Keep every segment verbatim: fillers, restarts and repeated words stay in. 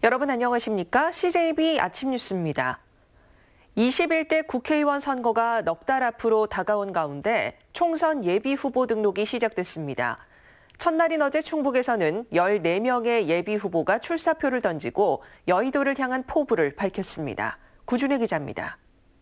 여러분 안녕하십니까? 씨제이비 아침 뉴스입니다. 이십일 대 국회의원 선거가 넉 달 앞으로 다가온 가운데 총선 예비 후보 등록이 시작됐습니다. 첫날인 어제 충북에서는 열네 명의 예비 후보가 출사표를 던지고 여의도를 향한 포부를 밝혔습니다. 구준혜 기자입니다.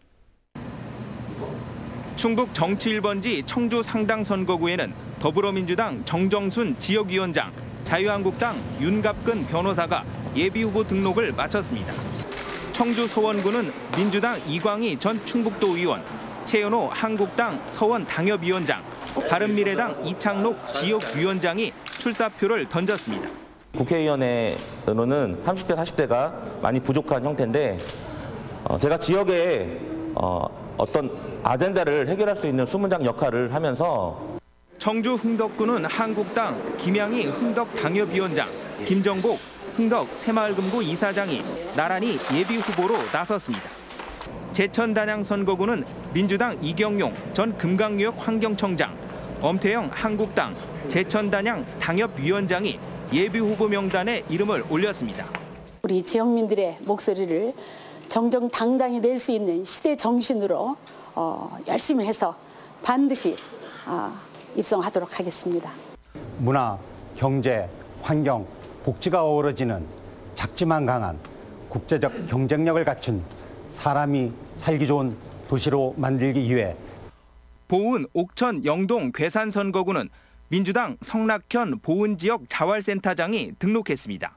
충북 정치 일 번지 청주 상당 선거구에는 더불어민주당 정정순 지역위원장, 자유한국당 윤갑근 변호사가 예비후보 등록을 마쳤습니다. 청주 서원구는 민주당 이광희 전 충북도 의원, 최연호 한국당 서원 당협위원장, 바른미래당 이창록 지역위원장이 출사표를 던졌습니다. 국회의원의 의원은 삼십 대, 사십 대가 많이 부족한 형태인데 제가 지역에 어떤 아젠다를 해결할 수 있는 수문장 역할을 하면서 청주 흥덕구는 한국당 김양희 흥덕 당협위원장, 김정복 흥덕 새마을금고 이사장이 나란히 예비후보로 나섰습니다. 제천단양 선거구는 민주당 이경용 전 금강유역 환경청장, 엄태영 한국당 제천단양 당협위원장이 예비후보 명단에 이름을 올렸습니다. 우리 지역민들의 목소리를 정정당당히 낼 수 있는 시대 정신으로 어, 열심히 해서 반드시 어, 입성하도록 하겠습니다. 문화, 경제, 환경, 복지가 어우러지는 작지만 강한 국제적 경쟁력을 갖춘 사람이 살기 좋은 도시로 만들기 위해 보은, 옥천, 영동, 괴산 선거구는 민주당 성락현 보은지역 자활센터장이 등록했습니다.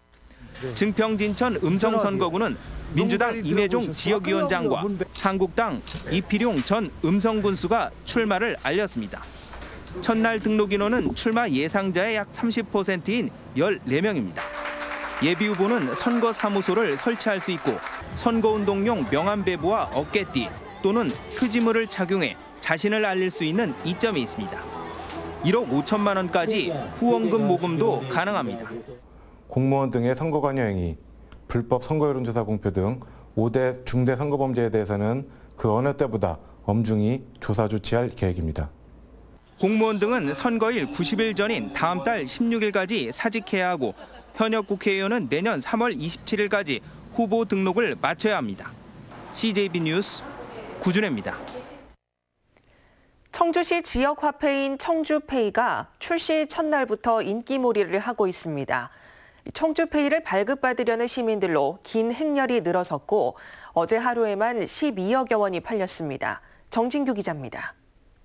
증평, 진천, 음성 선거구는 민주당 임혜종 지역위원장과 한국당 이필용 전 음성군수가 출마를 알렸습니다. 첫날 등록 인원은 출마 예상자의 약 삼십 퍼센트인 열네 명입니다. 예비후보는 선거사무소를 설치할 수 있고 선거운동용 명함배부와 어깨띠 또는 표지물을 착용해 자신을 알릴 수 있는 이점이 있습니다. 일억 오천만 원까지 후원금 모금도 가능합니다. 공무원 등의 선거 관여 행위, 불법 선거 여론조사 공표 등 오 대 중대 선거범죄에 대해서는 그 어느 때보다 엄중히 조사 조치할 계획입니다. 공무원 등은 선거일 구십 일 전인 다음 달 십육 일까지 사직해야 하고 현역 국회의원은 내년 삼월 이십칠 일까지 후보 등록을 마쳐야 합니다. 씨제이비 뉴스 구준혜입니다. 청주시 지역 화폐인 청주페이가 출시 첫날부터 인기몰이를 하고 있습니다. 청주페이를 발급받으려는 시민들로 긴 행렬이 늘어섰고 어제 하루에만 십이억여 원이 팔렸습니다. 정진규 기자입니다.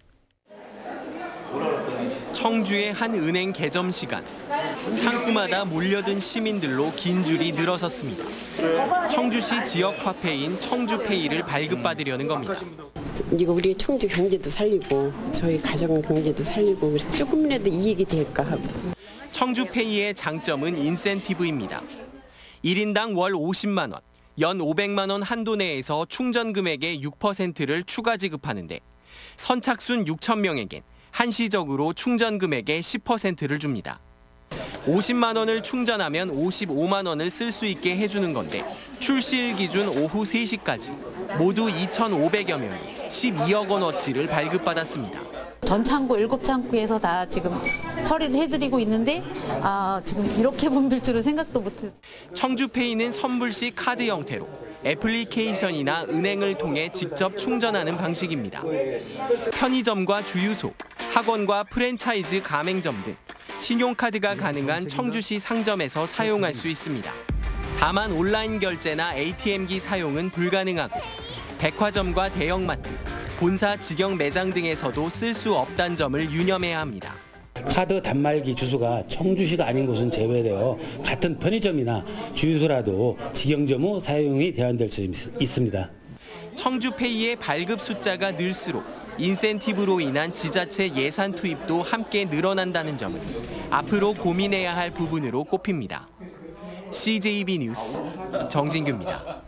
청주의 한 은행 개점 시간. 창구마다 몰려든 시민들로 긴 줄이 늘어섰습니다. 청주시 지역 화폐인 청주페이를 발급받으려는 겁니다. 이거 우리 청주 경제도 살리고 저희 가정 경제도 살리고 그래서 조금이라도 이익이 될까 하고. 청주페이의 장점은 인센티브입니다. 일 인당 월 오십만 원, 연 오백만 원 한도 내에서 충전 금액의 육 퍼센트를 추가 지급하는데 선착순 육천 명에겐 한시적으로 충전 금액의 십 퍼센트를 줍니다. 오십만 원을 충전하면 오십오만 원을 쓸 수 있게 해주는 건데 출시일 기준 오후 세 시까지 모두 이천오백여 명이 십이억 원어치를 발급받았습니다. 전 창구 일곱 창구에서 다 지금 처리를 해드리고 있는데 아, 지금 이렇게 붐빌 줄은 생각도 못했어요. 청주페이는 선불 시 카드 형태로 애플리케이션이나 은행을 통해 직접 충전하는 방식입니다. 편의점과 주유소, 학원과 프랜차이즈 가맹점 등 신용카드가 가능한 청주시 상점에서 사용할 수 있습니다. 다만 온라인 결제나 에이티엠기 사용은 불가능하고 백화점과 대형마트, 본사 직영 매장 등에서도 쓸 수 없다는 점을 유념해야 합니다. 카드 단말기 주소가 청주시가 아닌 곳은 제외되어 같은 편의점이나 주유소라도 직영점 후 사용이 제한될 수 있습니다. 청주페이의 발급 숫자가 늘수록 인센티브로 인한 지자체 예산 투입도 함께 늘어난다는 점은 앞으로 고민해야 할 부분으로 꼽힙니다. 씨제이비 뉴스 정진규입니다.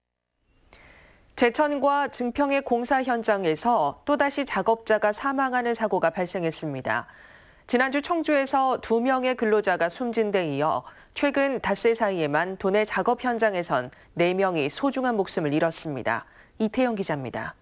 제천과 증평의 공사 현장에서 또다시 작업자가 사망하는 사고가 발생했습니다. 지난주 청주에서 두 명의 근로자가 숨진 데 이어 최근 닷새 사이에만 도내 작업 현장에선 네 명이 소중한 목숨을 잃었습니다. 이태영 기자입니다.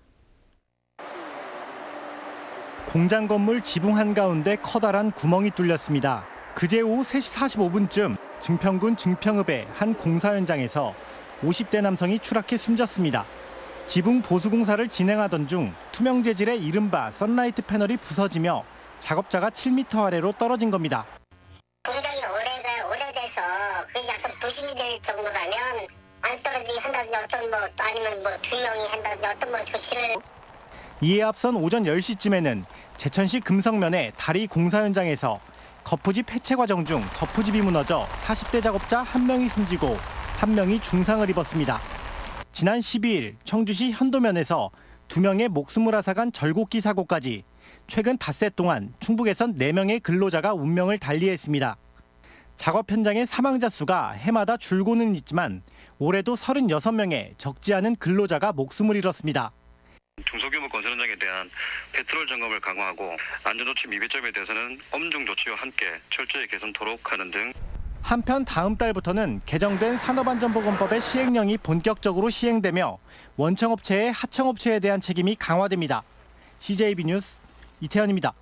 공장 건물 지붕 한가운데 커다란 구멍이 뚫렸습니다. 그제 오후 세 시 사십오 분쯤 증평군 증평읍의 한 공사 현장에서 오십 대 남성이 추락해 숨졌습니다. 지붕 보수 공사를 진행하던 중 투명 재질의 이른바 선라이트 패널이 부서지며 작업자가 칠 미터 아래로 떨어진 겁니다. 공장이 오래가 오래돼서 그게 약간 부신이 될 정도라면 안 떨어지게 한다든지 어떤 뭐 아니면 뭐 두 명이 한다든지 어떤 뭐 조치를. 이에 앞선 오전 열 시쯤에는 제천시 금성면의 다리 공사 현장에서 거푸집 해체 과정 중 거푸집이 무너져 사십 대 작업자 한 명이 숨지고 한 명이 중상을 입었습니다. 지난 십이 일 청주시 현도면에서 두 명의 목숨을 앗아간 절곡기 사고까지 최근 닷새 동안 충북에선 네 명의 근로자가 운명을 달리했습니다. 작업 현장의 사망자 수가 해마다 줄고는 있지만 올해도 서른여섯 명의 적지 않은 근로자가 목숨을 잃었습니다. 중소규모 건설 현장에 대한 페트롤 점검을 강화하고 안전조치 미비점에 대해서는 엄중 조치와 함께 철저히 개선토록 하는 등. 한편 다음 달부터는 개정된 산업안전보건법의 시행령이 본격적으로 시행되며 원청업체의 하청업체에 대한 책임이 강화됩니다. 씨제이비 뉴스 이태현입니다.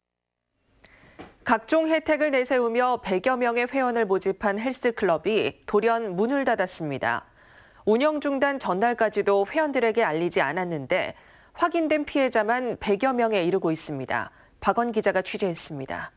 각종 혜택을 내세우며 백여 명의 회원을 모집한 헬스클럽이 돌연 문을 닫았습니다. 운영 중단 전날까지도 회원들에게 알리지 않았는데 확인된 피해자만 백여 명에 이르고 있습니다. 박원 기자가 취재했습니다.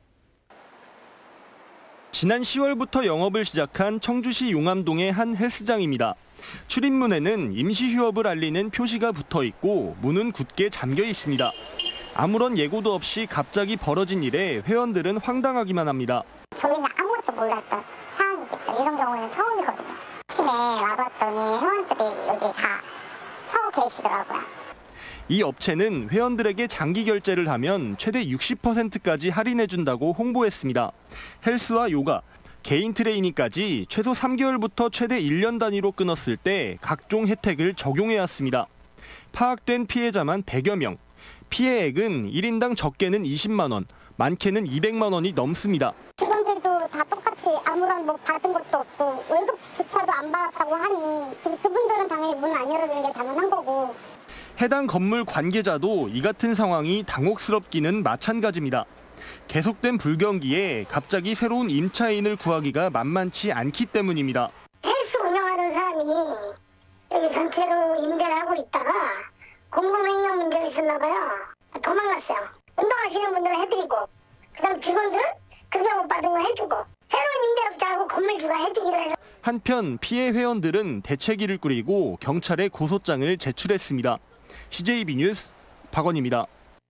지난 시월부터 영업을 시작한 청주시 용암동의 한 헬스장입니다. 출입문에는 임시 휴업을 알리는 표시가 붙어 있고 문은 굳게 잠겨 있습니다. 아무런 예고도 없이 갑자기 벌어진 일에 회원들은 황당하기만 합니다. 저희는 아무것도 몰랐던 상황이겠죠. 이런 경우는 처음이거든요. 아침에 와봤더니 회원들이 여기 다 서 계시더라고요. 이 업체는 회원들에게 장기 결제를 하면 최대 육십 퍼센트까지 할인해준다고 홍보했습니다. 헬스와 요가, 개인 트레이닝까지 최소 삼 개월부터 최대 일 년 단위로 끊었을 때 각종 혜택을 적용해왔습니다. 파악된 피해자만 백여 명. 피해액은 일 인당 적게는 이십만 원, 많게는 이백만 원이 넘습니다. 직원들도 다 똑같이 아무런 뭐 받은 것도 없고 월급조차도 안 받았다고 하니 그래서 그분들은 당연히 문 안 열어주는 게 당연한 거고. 해당 건물 관계자도 이 같은 상황이 당혹스럽기는 마찬가지입니다. 계속된 불경기에 갑자기 새로운 임차인을 구하기가 만만치 않기 때문입니다. 헬스 운영하는 사람이 여기 전체로 임대를 하고 있다가 공공횡령 문제가 있었나 봐요. 도망갔어요. 운동하시는 분들은 해드리고 그다음 직원들은 급여 못 받은 거 해주고 새로운 임대업자하고 건물주가 해주기로 해서. 한편 피해 회원들은 대책위를 꾸리고 경찰에 고소장을 제출했습니다. 씨제이비 뉴스 박원입니다.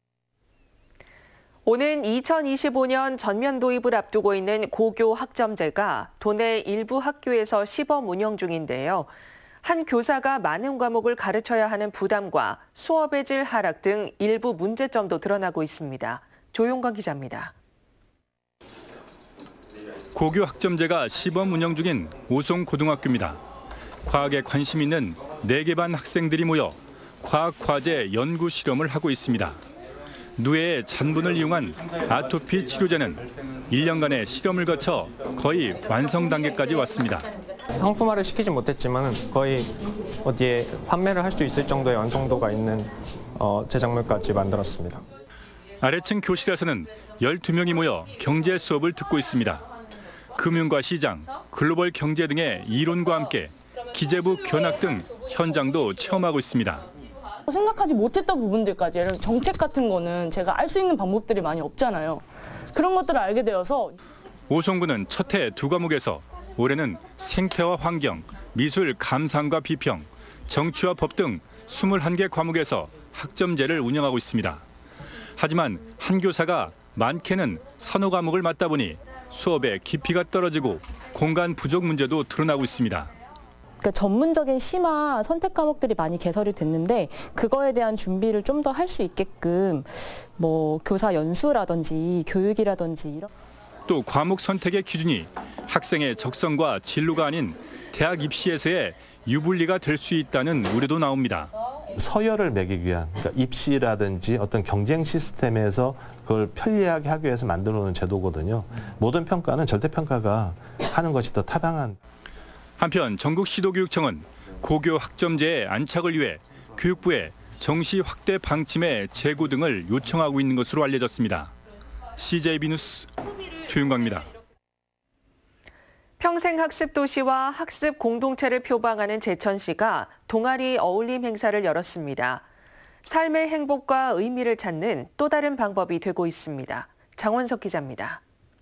오는 이천이십오 년 전면 도입을 앞두고 있는 고교 학점제가 도내 일부 학교에서 시범 운영 중인데요. 한 교사가 많은 과목을 가르쳐야 하는 부담과 수업의 질 하락 등 일부 문제점도 드러나고 있습니다. 조용관 기자입니다. 고교 학점제가 시범 운영 중인 오송고등학교입니다. 과학에 관심 있는 네 개 반 학생들이 모여 과학 과제 연구 실험을 하고 있습니다. 누에의 잔분을 이용한 아토피 치료제는 일 년간의 실험을 거쳐 거의 완성 단계까지 왔습니다. 상품화를 시키진 못했지만 거의 어디에 판매를 할 수 있을 정도의 완성도가 있는 어, 제작물까지 만들었습니다. 아래층 교실에서는 열두 명이 모여 경제 수업을 듣고 있습니다. 금융과 시장, 글로벌 경제 등의 이론과 함께 기재부 견학 등 현장도 체험하고 있습니다. 생각하지 못했던 부분들까지, 예를 들어 정책 같은 거는 제가 알 수 있는 방법들이 많이 없잖아요. 그런 것들을 알게 되어서. 오송구는 첫 해 두 과목에서 올해는 생태와 환경, 미술, 감상과 비평, 정치와 법 등 이십일 개 과목에서 학점제를 운영하고 있습니다. 하지만 한 교사가 많게는 서너 과목을 맡다 보니 수업의 깊이가 떨어지고 공간 부족 문제도 드러나고 있습니다. 그러니까 전문적인 심화 선택 과목들이 많이 개설이 됐는데 그거에 대한 준비를 좀 더 할 수 있게끔 뭐 교사 연수라든지 교육이라든지 이런. 또 과목 선택의 기준이 학생의 적성과 진로가 아닌 대학 입시에서의 유불리가 될 수 있다는 우려도 나옵니다. 서열을 매기기 위한, 그러니까 입시라든지 어떤 경쟁 시스템에서 그걸 편리하게 하기 위해서 만들어 놓은 제도거든요. 모든 평가는 절대평가가 하는 것이 더 타당한. 한편 전국시도교육청은 고교 학점제의 안착을 위해 교육부에 정시 확대 방침의 재고 등을 요청하고 있는 것으로 알려졌습니다. 씨제이비 뉴스 조윤광입니다. 평생학습도시와 학습 공동체를 표방하는 제천시가 동아리 어울림 행사를 열었습니다. 삶의 행복과 의미를 찾는 또 다른 방법이 되고 있습니다. 장원석 기자입니다.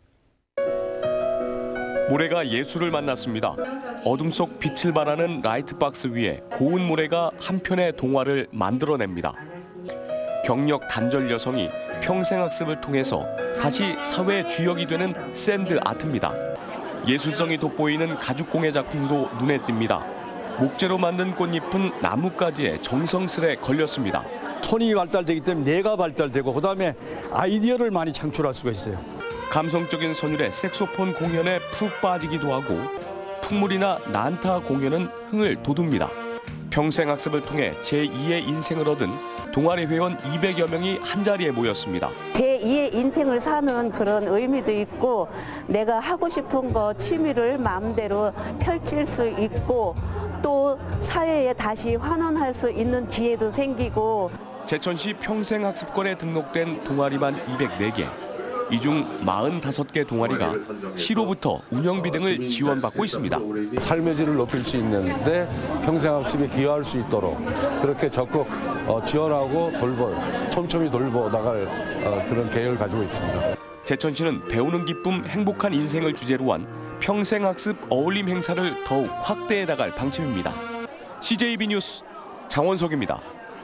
모래가 예술을 만났습니다. 어둠 속 빛을 발하는 라이트박스 위에 고운 모래가 한 편의 동화를 만들어냅니다. 경력 단절 여성이 평생학습을 통해서 다시 사회 주역이 되는 샌드 아트입니다. 예술성이 돋보이는 가죽공예 작품도 눈에 띕니다. 목재로 만든 꽃잎은 나뭇가지에 정성스레 걸렸습니다. 손이 발달되기 때문에 뇌가 발달되고 그다음에 아이디어를 많이 창출할 수가 있어요. 감성적인 선율의 색소폰 공연에 푹 빠지기도 하고 풍물이나 난타 공연은 흥을 돋웁니다. 평생학습을 통해 제이의 인생을 얻은 동아리 회원 이백여 명이 한자리에 모였습니다. 제이의 인생을 사는 그런 의미도 있고 내가 하고 싶은 거 취미를 마음대로 펼칠 수 있고 또 사회에 다시 환원할 수 있는 기회도 생기고. 제천시 평생학습관에 등록된 동아리만 이백사 개. 이 중 사십오 개 동아리가 시로부터 운영비 등을 지원받고 있습니다. 삶의 질을 높일 수 있는데 평생학습에 기여할 수 있도록 그렇게 적극 지원하고 돌볼, 촘촘히 돌보 나갈 그런 계획을 가지고 있습니다. 제천시는 배우는 기쁨, 행복한 인생을 주제로 한 평생학습 어울림 행사를 더욱 확대해 나갈 방침입니다. 씨제이비 뉴스 장원석입니다.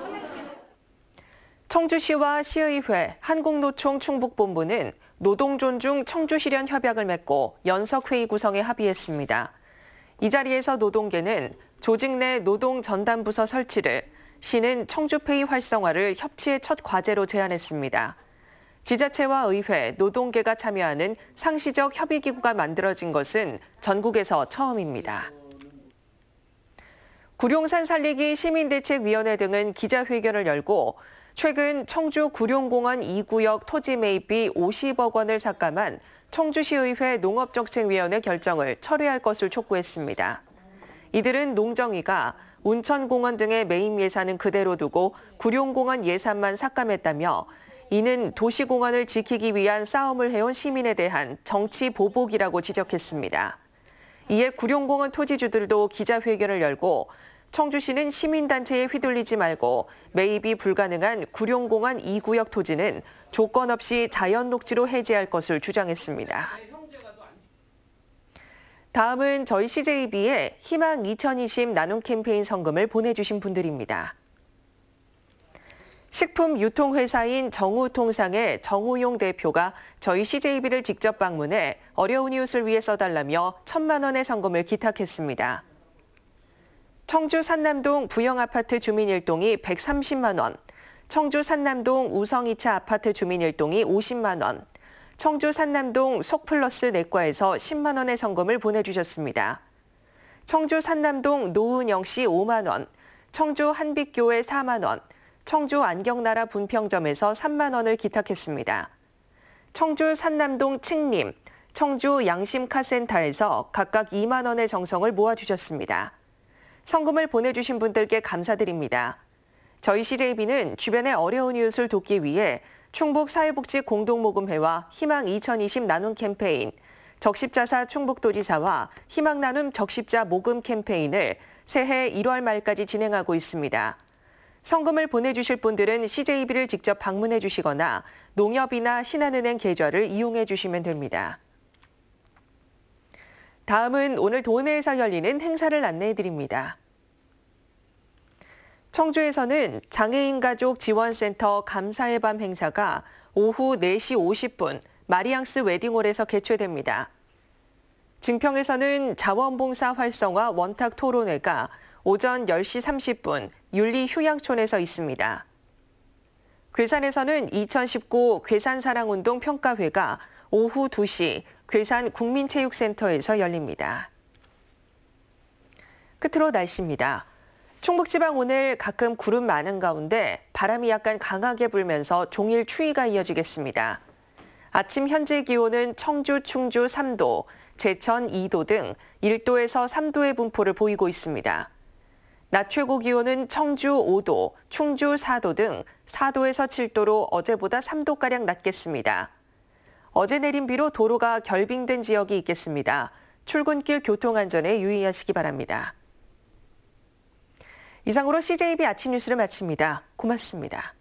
청주시와 시의회, 한국노총 충북본부는 노동존중 청주실현 협약을 맺고 연석회의 구성에 합의했습니다. 이 자리에서 노동계는 조직 내 노동전담부서 설치를, 시는 청주페이 활성화를 협치의 첫 과제로 제안했습니다. 지자체와 의회, 노동계가 참여하는 상시적 협의기구가 만들어진 것은 전국에서 처음입니다. 구룡산 살리기 시민대책위원회 등은 기자회견을 열고 최근 청주 구룡공원 이 구역 토지 매입비 오십억 원을 삭감한 청주시의회 농업정책위원회 결정을 철회할 것을 촉구했습니다. 이들은 농정위가 운천공원 등의 매입 예산은 그대로 두고 구룡공원 예산만 삭감했다며 이는 도시공원을 지키기 위한 싸움을 해온 시민에 대한 정치 보복이라고 지적했습니다. 이에 구룡공원 토지주들도 기자회견을 열고 청주시는 시민단체에 휘둘리지 말고 매입이 불가능한 구룡공원 이 구역 토지는 조건 없이 자연녹지로 해제할 것을 주장했습니다. 다음은 저희 씨제이비에 희망 이천이십 나눔 캠페인 성금을 보내주신 분들입니다. 식품 유통회사인 정우통상의 정우용 대표가 저희 씨제이비를 직접 방문해 어려운 이웃을 위해 써달라며 천만 원의 성금을 기탁했습니다. 청주 산남동 부영아파트 주민 일 동이 백삼십만 원, 청주 산남동 우성 이 차 아파트 주민 일 동이 오십만 원, 청주 산남동 속플러스 내과에서 십만 원의 성금을 보내주셨습니다. 청주 산남동 노은영 씨 오만 원, 청주 한빛교회 사만 원, 청주 안경나라 분평점에서 삼만 원을 기탁했습니다. 청주 산남동 칭림, 청주 양심카센터에서 각각 이만 원의 정성을 모아주셨습니다. 성금을 보내주신 분들께 감사드립니다. 저희 씨제이비는 주변의 어려운 이웃을 돕기 위해 충북사회복지 공동모금회와 희망 이천이십 나눔 캠페인, 적십자사 충북도지사와 희망나눔 적십자 모금 캠페인을 새해 일월 말까지 진행하고 있습니다. 성금을 보내주실 분들은 씨제이비를 직접 방문해 주시거나 농협이나 신한은행 계좌를 이용해 주시면 됩니다. 다음은 오늘 도내에서 열리는 행사를 안내해 드립니다. 청주에서는 장애인 가족 지원센터 감사의 밤 행사가 오후 네 시 오십 분 마리앙스 웨딩홀에서 개최됩니다. 증평에서는 자원봉사 활성화 원탁 토론회가 오전 열 시 삼십 분 윤리휴양촌에서 있습니다. 괴산에서는 이천십구 괴산사랑운동 평가회가 오후 두 시 괴산 국민체육센터에서 열립니다. 끝으로 날씨입니다. 충북지방 오늘 가끔 구름 많은 가운데 바람이 약간 강하게 불면서 종일 추위가 이어지겠습니다. 아침 현재 기온은 청주, 충주 삼 도, 제천 이 도 등 일 도에서 삼 도의 분포를 보이고 있습니다. 낮 최고 기온은 청주 오 도, 충주 사 도 등 사 도에서 칠 도로 어제보다 삼 도가량 낮겠습니다. 어제 내린 비로 도로가 결빙된 지역이 있겠습니다. 출근길 교통안전에 유의하시기 바랍니다. 이상으로 씨제이비 아침 뉴스를 마칩니다. 고맙습니다.